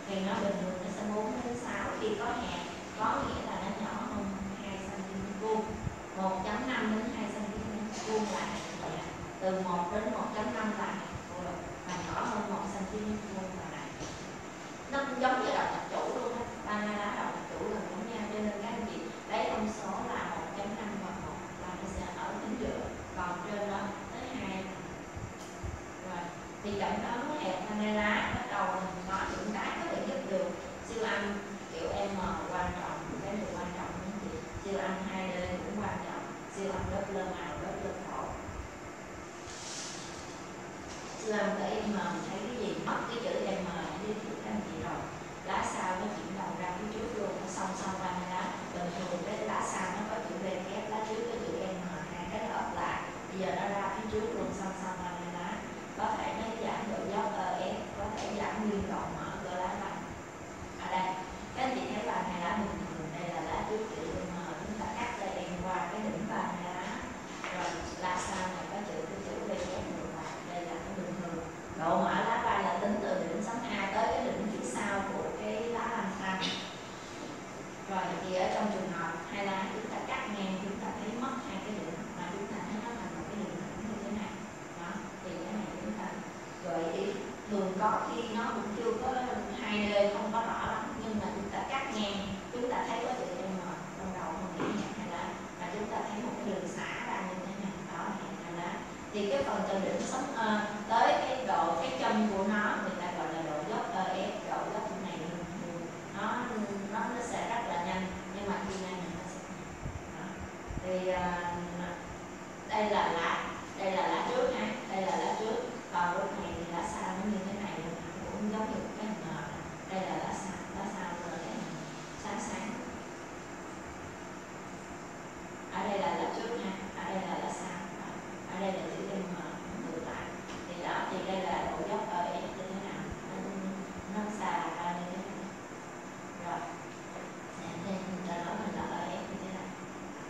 thì nó bình thường nó sẽ 4 đến 6, khi có hẹp có nghĩa là nó nhỏ hơn 2 cm vuông, 1.5 đến 2 cm vuông là hẹp, từ 1 đến 1.5 là hẹp và nhỏ hơn 1 cm vuông là nặng. Nó cũng giống như đậu thạch chủ luôn á, banana đậu thạch chủ gần giống nhau, cho nên các anh chị lấy thông số là 1.5 và 1 là nó sẽ ở chính giữa, còn trên đó tới 2. Rồi thì chậm đó nó hẹp banana bắt đầu mình có những cái có thể giúp được siêu âm kiểu M quan trọng, cái điều quan trọng thì siêu âm 2D cũng quan trọng, siêu âm Doppler màu, Doppler phổi. Siêu âm cái M thấy cái gì mất cái chữ M đi thì các anh chị rồi, lá sau nó chuyển đầu ra phía trước luôn, nó song song banana. Bình thường cái lá sau nó có chữ V kép, lá trước có chữ M, hai cái nó ấp lại, bây giờ nó ra phía trước luôn song song banana. Có thể nó giảm độ dốc EF, có thể giảm nguyên độ mở của lá vàng. Ở đây các anh chị thấy là hai lá bình thường, đây là lá trước chữ M, chúng ta cắt đây em qua cái đỉnh banana, rồi lá sau này có chữ V kép ngược lại, đây là cái bình thường. Độ mở lá vai là tính từ đỉnh sống A tới cái đỉnh phía sau của cái lá lanh xanh. Rồi thì ở trong trường hợp hai lá chúng ta cắt ngang, chúng ta thấy mất hai cái đỉnh mà chúng ta thấy nó thành một cái đỉnh thẳng như thế này. Đó, thì cái này chúng ta gợi ý. Thường có khi nó cũng chưa có 2D không có rõ lắm, nhưng mà chúng ta cắt ngang chúng ta thấy có chữ M trong đầu không nghĩ hẹp hai lá, và chúng ta thấy một cái đường xả ra như thế này, đó là hẹp hai lá. Thì cái phần từ đỉnh sống tới cái độ cái chân của nó người ta gọi là độ dốc EF, độ dốc này nó sẽ rất là nhanh, nhưng mà khi này nó sẽ đó. Thì đây là lá trước ha, đây là lá trước, còn lúc này thì lá sau nó như thế này cũng giống như cái hình nợ. Đây là lá sau rồi cái sáng sáng. Ở đây là lá trước ha, ở đây là lá sau, ở đây là chữ M ngược lại. Thì đó, thì đây là độ dốc EF như thế nào, nó xà ra như thế này. Rồi đây chúng ta nói mình là EF như thế này.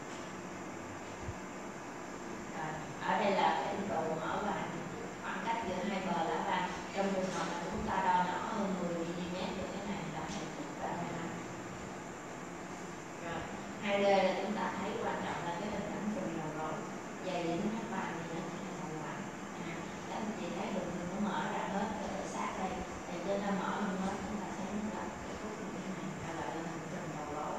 Rồi ở đây là cái độ mở vàng, khoảng cách giữa hai bờ lá vàng. Trong trường hợp là chúng ta đo nhỏ hơn 10 mm như thế này là hạnh phúc và may mắn. Rồi 2D là chúng ta thấy quan trọng là cái hình ảnh phần đầu rồi, dày đến các bạn thì nó sẽ thành lại. Các anh chị thấy bình thường nó mở ra hết ở sát đây, thì trên nó mở luôn hết, chúng ta thấy là cái khúc như thế này, là lại là hình phần đầu lỗ.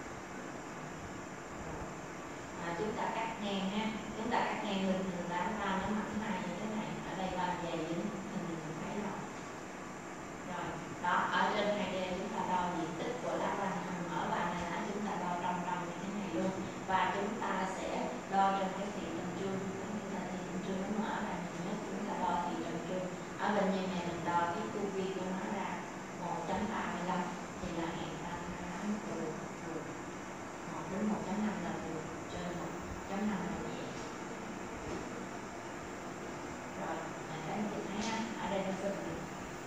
Chúng ta cắt ngang ha, chúng ta cắt ngang bình thường lá va nó mảnh mai như thế này, ở đây va dày dính hình mình thấy rồi. Rồi đó, ở trên 2D chúng ta đo diện tích của lá van mở van này là chúng ta đo trong như thế này luôn, và chúng ta sẽ đo trên cái thị trần trương, chúng ta thị trần trương nó mở ra nhiều nhất, chúng ta đo thị trần trương. Ở bên dưới này mình đo cái chu vi của nó ra 1.35 thì là hẹp ra nó vừa 1 đến 1.5 là vừa, trên 1.5 là nhẹ. Rồi, các anh chị thấy ha, ở đây nó phân biệt.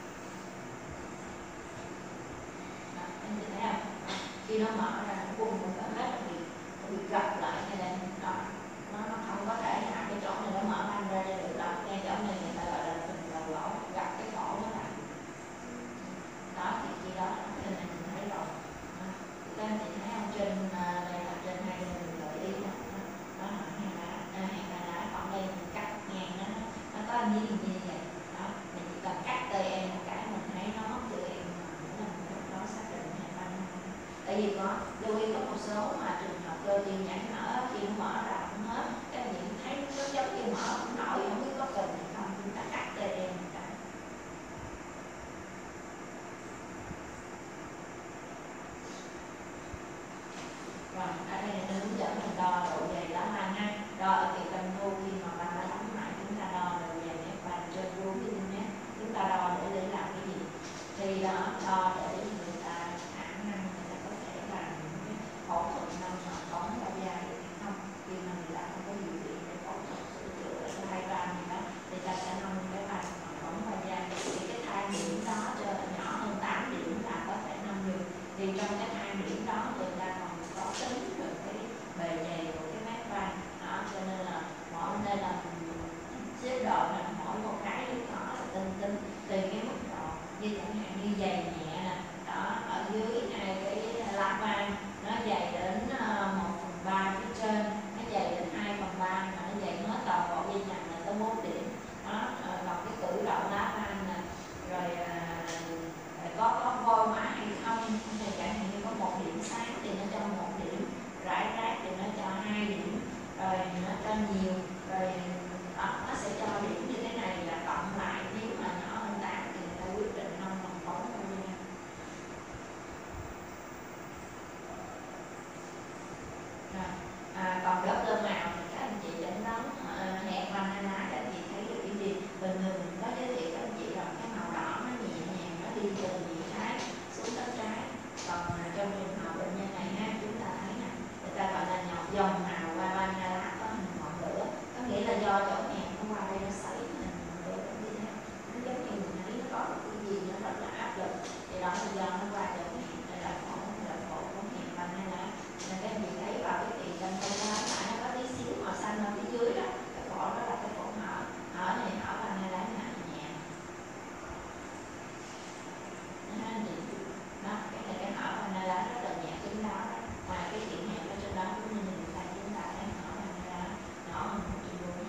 Đó, các anh chị thấy không? Khi nó mở ra nó vùng một cái hết nó bị gập lại hay là đó, nó không có thể nào cái chỗ này nó mở van ra cho được đâu. Ngay chỗ này người ta gọi là phần đầu lỗ, gập cái cổ nó lại. Đó thì khi đó cái này mình thấy rồi. Các anh chị thấy không? Trên đây là trên 2D mình gợi ý đó là hai lá, còn đây mình cắt ngang nó có như vậy. Đó, mình chỉ cần cắt tay em một cái mình thấy nó mất chữ em mà mỗi lần nó xác định hai ba năm. Tại vì có lưu ý có một số mà trường hợp cơ tim nhảy nở khi nó mở ra cũng hết, các anh chị thấy nó giống như mở cũng nổi, không biết có cần hay không, chúng ta cắt tay em một cái. Rồi, ở đây là hướng dẫn mình đo độ dày lá van ha. Đo ở kỳ tâm thu khi mà van đã đóng lại, chúng ta đo độ dày nếp van trên vuông cái nhé. Chúng ta đo để làm cái gì? Thì đó, đo để người ta khả năng người ta có thể làm những cái phẫu thuật nâng cống bao da được hay không. Khi mà người ta không có điều kiện để phẫu thuật sửa chữa cái hai van gì đó, người ta sẽ nâng cái van cống bao da. Thì cái thang điểm đó cho nhỏ hơn 8 điểm là có thể nâng được. Thì trong cái thang điểm đó người ta còn có tính được cái bề dày của cái mép van đó, cho nên là mỗi đây là xếp độ là mỗi một cái lúc đó là tinh tùy cái mức độ, như chẳng hạn như dày nhẹ đi từ nhĩ trái xuống tấc trái. Còn trong trường hợp bệnh nhân này ha, chúng ta thấy nè, người ta gọi là nhọt dòng màu qua ban lá có hình ngọn lửa, có nghĩa là do chỗ hẹp nó qua đây nó sấy hình ngọn lửa như thế. Nó giống như mình thấy nó có một cái gì nó rất là áp lực, thì đó là do nó qua chỗ hẹp, đây là phổ của hẹp ban lá. Nên các vị thấy vào cái tiền trên con lá nó có tí xíu màu xanh ở phía dưới đó, cái phổ đó là cái phổ hở, hở này hở ban lá nhẹ. Đó, cái này cái hở ban lá rất là nhẹ kín đó. Ngoài cái chuyện hẹp ở trên đó cũng như mình thấy chúng ta thấy hở ban lá nhỏ hơn một chút luôn.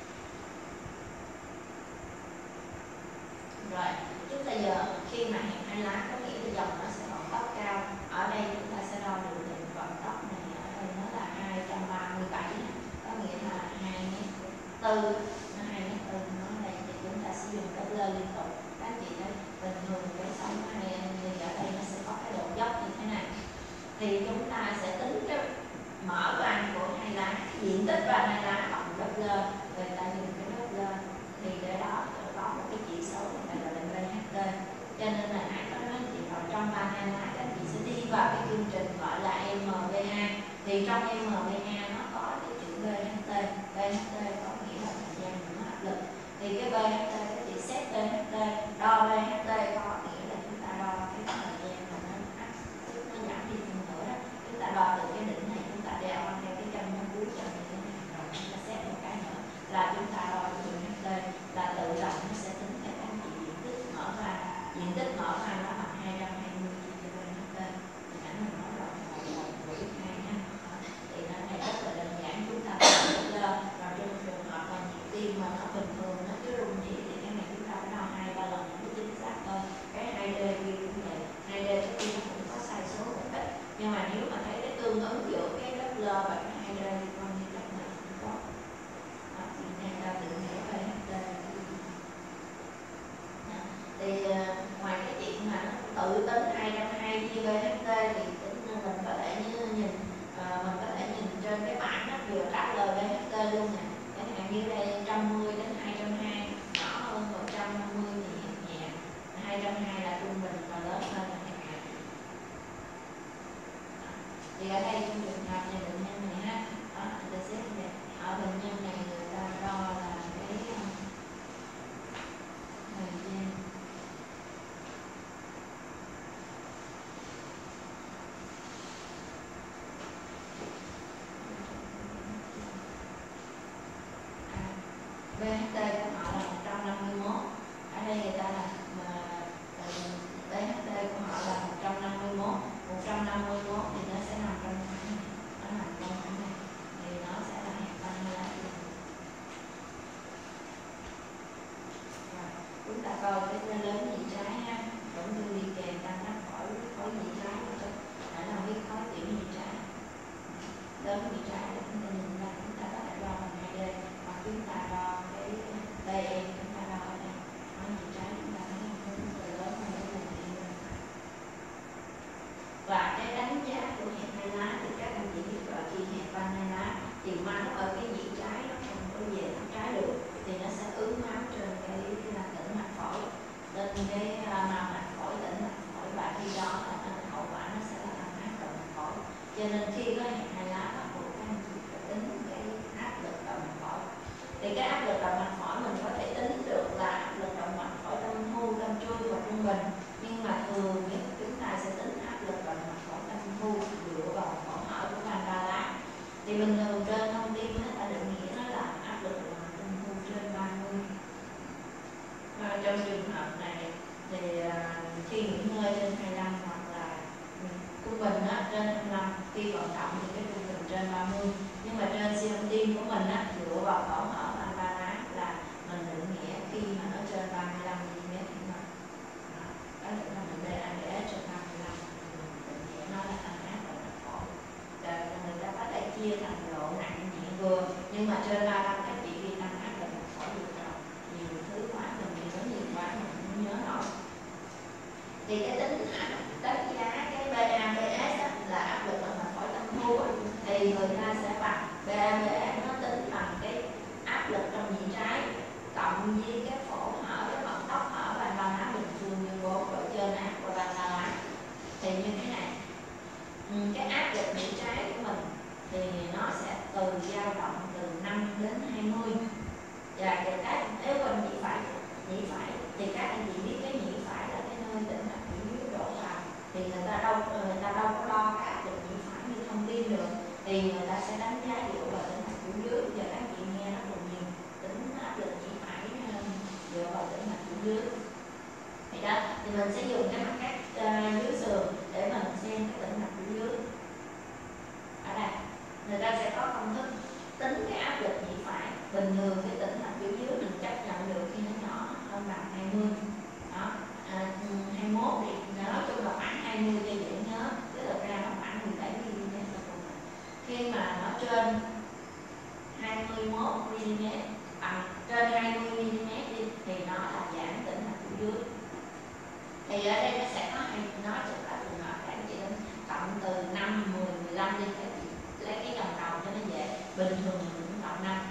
Rồi, chúng ta giờ khi mà hẹp hai lá có nghĩa là dòng nó sẽ vận tốc cao. Ở đây chúng ta sẽ đo được vận tốc này, ở đây nó là 237, có nghĩa là 2m4, nó 2m4 nó đây, thì chúng ta sử dụng Doppler liên tục. Các chị thấy bình thường cái sống hay thì ở đây nó sẽ có cái độ dốc như thế này, thì chúng ta sẽ tính cái mở van của hai lá, diện tích van hai lá bằng Doppler, người ta dùng cái Doppler thì để đó có một cái chỉ số này gọi là VHD. Cho nên là nãy có nói chị vào trong van hai lá các chị sẽ đi vào cái chương trình gọi là MVA, thì trong MVA nó có cái chữ VHD, VHD có nghĩa là thời gian nó áp lực, thì cái VHD các chị xét VHD, đo VHD có nghĩa là chúng ta đo cái thời gian mà nó áp suất nó giảm đi phân nửa đó, chúng ta đo từ cái đỉnh này chúng ta đeo theo cái chân nó cuối chân như thế này, rồi chúng ta xét một cái nữa là chúng ta đo cái VHD, là tự động nó sẽ tính cái anh chị diện tích mở van, diện tích mở van nó bằng 220 chia cho VHD, thì ảnh mình nói là 1/2 ha. Thì nó này rất là đơn giản, chúng ta đo và trong trường hợp mà nhịp tim mà nó bình thường nó cứ rung nhịp thì cái này chúng ta phải đo 2-3 lần mới chính xác thôi. Cái 2D kia cũng vậy, 2D cái kia nó cũng có sai số một ít, nhưng mà nếu mà thấy cái tương ứng giữa cái Doppler và cái 2D thì coi như là cũng có. Đó, thì này ta tự hiểu VHD. Thì ngoài cái chuyện mà nó tự tính 220 chia VHD thì mình có thể nhìn mình có thể nhìn trên cái bảng nó vừa trả lời VHD luôn nè. Chẳng hạn như đây 110 đến 220, nhỏ hơn 150 thì nhẹ, 220 là trung bình và lớn hơn là nhẹ. Thì ở đây trong trường hợp này bệnh nhân này ha, người ta xét này, ở bệnh nhân này người ta đo là cái thời gian. VHD của họ là 151, ở đây người ta là VHD của họ là 151 thì nó sẽ nằm trong khoảng này, nó nằm trong khoảng này, thì nó sẽ là hẹp van lá. Chúng ta coi cái lớn nhị trái ha, cũng như đi kèm tăng áp khối nhị trái một chút, đã làm biết khối tiểu nhị trái, lớn nhị trái để chúng ta nhìn ra, chúng ta có thể đo bằng 2D hoặc chúng ta đo cái DE, chúng ta đo ở đây khối nhị trái chúng ta thấy không có lớn hơn cái vùng này. Và cái đánh giá của hẹp hai lá thì các anh chị biết gọi khi hẹp van hai lá thì máu ở cái nhị trái nó không có về thẳng trái được, thì nó sẽ ứ máu trên cái tĩnh mạch phổi, lên cái mao mạch phổi, tĩnh mạch phổi, và khi đó là hậu quả nó sẽ là làm áp động mạch phổi. Cho nên khi có hẹp hai lá bắt buộc các anh chị phải tính cái áp lực động mạch phổi. Thì cái áp lực động mạch phổi mình có thể tính được là áp lực động mạch phổi tâm thu, tâm chui và trung bình, nhưng mà thường chúng ta sẽ tính áp lực động mạch phổi tâm thu dựa vào phổi hở của van ba lá. Thì bình thường trên thông tin nó ta định nghĩa nó là áp lực động mạch tâm thu trên 30. Trong trường hợp này thì khi nghỉ ngơi trên 25 hoặc là trung bình trên 25, khi vận động thì cái trung bình trên 30, nhưng mà trên siêu âm tim của mình dựa vào tổ hở van ba lá là mình định nghĩa khi mà nó trên 35 mm thì đó là mình DABS trên 35, định nghĩa nó là tăng áp động mạch phổi. Người ta có thể chia thành độ nặng nhẹ vừa, nhưng mà trên 35 các chị ghi tăng áp động mạch phổi được rồi, nhiều thứ quá mình nhiều quá mình không nhớ nổi. Thì cái đánh giá cái BABS là áp lực động mạch phổi tâm thu, thì người ta sẽ bằng BABS nó tính bằng cái áp lực trong nhị trái cộng với cái phổ hở, cái vận tốc hở và van lá bình thường như 4 độ trên thì người ta sẽ đánh giá dựa vào tĩnh mạch chủ dưới. Giờ các chị nghe rất là nhiều tính áp lực nhĩ phải dựa vào tĩnh mạch chủ dưới. Thì đó, thì mình sẽ dùng cái mặt cắt dưới sườn để mình xem cái tĩnh mạch chủ dưới. Ở đây người ta sẽ có công thức tính cái áp lực nhĩ phải. Bình thường cái tĩnh mạch chủ dưới mình chấp nhận được khi nó nhỏ hơn bằng 20 đó, 21 thì nói chung là khoảng 20 cho dễ nhớ, chứ thực ra nó khoảng 17 mm là cùng. Khi mà nó trên 21 mm bằng trên 20 mm đi thì nó là giãn tĩnh mạch chủ dưới. Thì ở đây nó sẽ có nó sẽ có trường hợp các chị cộng từ 5, 10, 15 đi, các chị lấy cái dòng đầu cho nó dễ. Bình thường mình cũng cộng 5.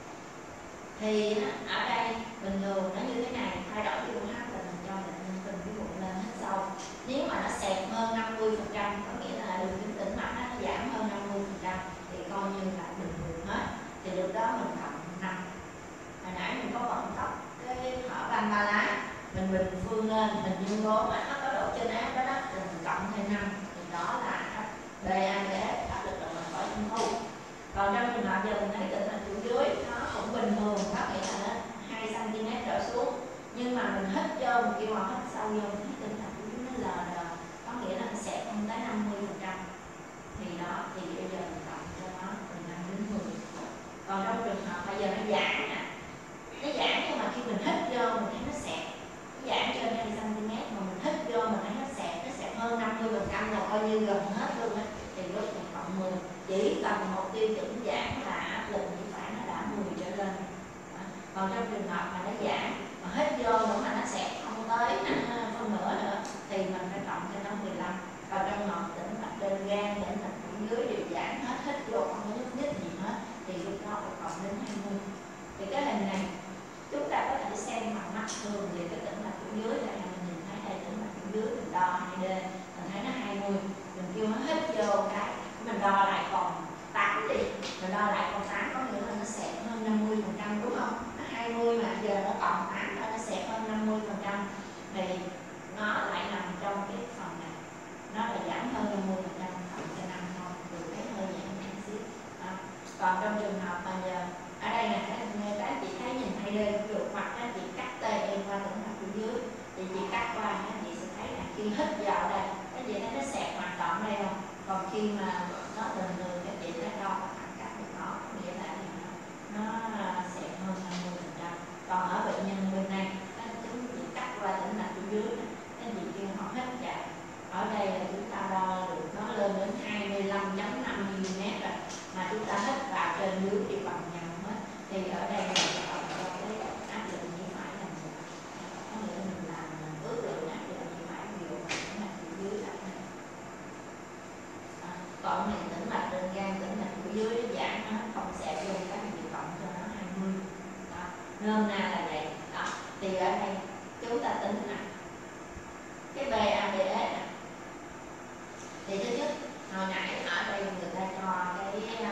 Thì ở đây bình thường nó như thế này, thay đổi cái UH là mình cho mình từng cái bụng lên hết sâu. Nếu mà nó xẹp hơn 50%, có nghĩa là đường kính tĩnh mạch nó giảm hơn 50% thì coi như là bình thường hết. Thì lúc đó mình cộng 5. Hồi nãy mình có vận tốc cái hở van ba lá, mình bình phương lên, mình dương gốm nó có độ trên áp đó thì mình cộng thêm 5, thì đó là DABS, áp lực động mạch vỏ trung thu. Còn trong trường hợp giờ mình thấy tĩnh mạch chủ dưới nó cũng bình thường, có nghĩa là nó 2 cm trở xuống, nhưng mà mình hít vô, mình kêu hít sâu vô, thấy tĩnh mạch chủ dưới nó lờ đờ, có nghĩa là nó sẽ không tới 50%. Thì đó, thì bây giờ mình cộng cho nó từ 5 đến 10. Còn trong trường hợp bây giờ nó giãn nè, nó giãn nhưng mà khi mình hít vô mình thấy nó xẹp, nó giãn trên 2 cm mà mình hít vô mình thấy nó xẹp hơn 50% là coi như gần hết luôn á, thì lúc mình cộng 10. Chỉ cần một tiêu chuẩn giãn là áp lực nhĩ phải nó đã 10 trở lên. Còn trong trường hợp mà nó giãn mà hít vô nữa mà nó xẹp không tới phân nửa nữa thì mình phải cộng cho nó 15. Còn trong ngọn tĩnh mạch trên gan, tĩnh mạch chủ dưới đều giãn hết, hít vô không có nhúc nhích gì hết thì lúc đó phải cộng đến 20. Thì cái hình này chúng ta có thể xem bằng mắt thường về cái tĩnh mạch chủ dưới là mình nhìn thấy đây tĩnh mạch chủ dưới, mình đo 2D mình thấy nó 20, mình kêu nó hít vô cái mình đo lại còn 8 đi, mình đo lại còn 8 có nghĩa là nó xẹp hơn 50% đúng không? Nó 20 mà giờ nó còn 8 nó xẹp hơn 50% thì nó lại nằm trong cái phần này, nó là giảm hơn 50%, cộng cho 5 thôi, từ cái hơi giảm axit. Còn trong trường hợp mà giờ ở đây nè, các chị thấy nhìn 2D cũng được, hoặc các chị cắt tay em qua tĩnh mạch chủ dưới thì chị cắt qua các chị sẽ thấy là khi hít vào đây các chị thấy nó xẹp hoạt động đây không? Còn khi mà nó bình thường các chị thấy đo khoảng cách của nó, nghĩa là nó xẹp hơn 50%. Còn ở bệnh nhân bên này các chị cắt qua tĩnh mạch chủ dưới các chị kêu họ hít vào, ở đây là chúng ta đo được nó lên đến 25.5 mm rồi, mà chúng ta hít vào trên dưới thì bằng nhau hết, thì ở đây là cộng cho cái áp lực nhĩ phải là một. Có nghĩa là mình làm ước lượng áp lực nhĩ phải nhiều tĩnh mạch chủ dưới là còn này tĩnh mạch trên gan, tĩnh mạch chủ dưới nó giãn nó không xẹp vô, các chị cộng cho nó 20. Đó, nôm na là vậy. Đó, thì ở đây chúng ta tính nè cái BABS nè. Thì thứ nhất, hồi nãy ở đây người ta cho cái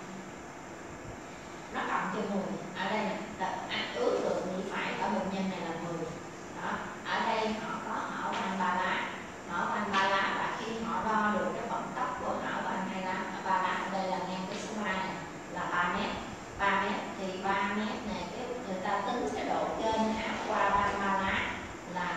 nó cộng cho 10. Ở đây nè, ước lượng nhĩ phải ở bệnh nhân này là 10. Đó, ở đây họ có hở van ba lá, và khi họ đo được cái vận tốc của hở van ba lá ở đây là ngang cái số 3 này là 3 mét. 3 mét thì 3 mét này cái người ta tính cái độ trên áp qua van ba lá là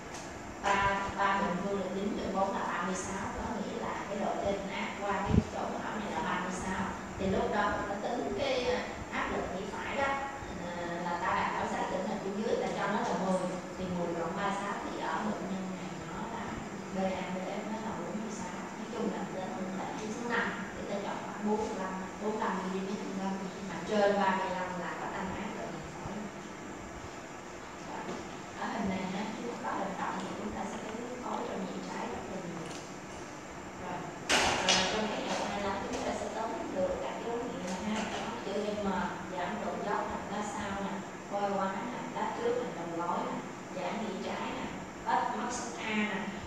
3 bình phương là 9/4 là 36, có nghĩa là cái độ trên áp qua cái chỗ hở này là 36. Thì lúc đó người ta tính cái áp lực nhĩ phải đó là ta đã khảo sát tĩnh mạch chủ dưới là cho nó là 10, thì 10 cộng 36 thì ở bệnh nhân này nó là BABS nó là 46. Nói chung là tới số 5 thì ta chọn khoảng 45 mm mà trên 35 là có tăng áp lực nhĩ phải. Ở hình này nó chúng có hình động thì chúng ta sẽ có nước khối trong nhĩ trái rất là nhiều. Rồi trong cái đầu này là chúng ta sẽ tóm được các dấu hiệu là ha, chữ M giảm độ dốc nè, lá sau nè, quay quá nè, lá trước nè, đầu gối nè, giảm nhĩ trái nè, mất sức A nè,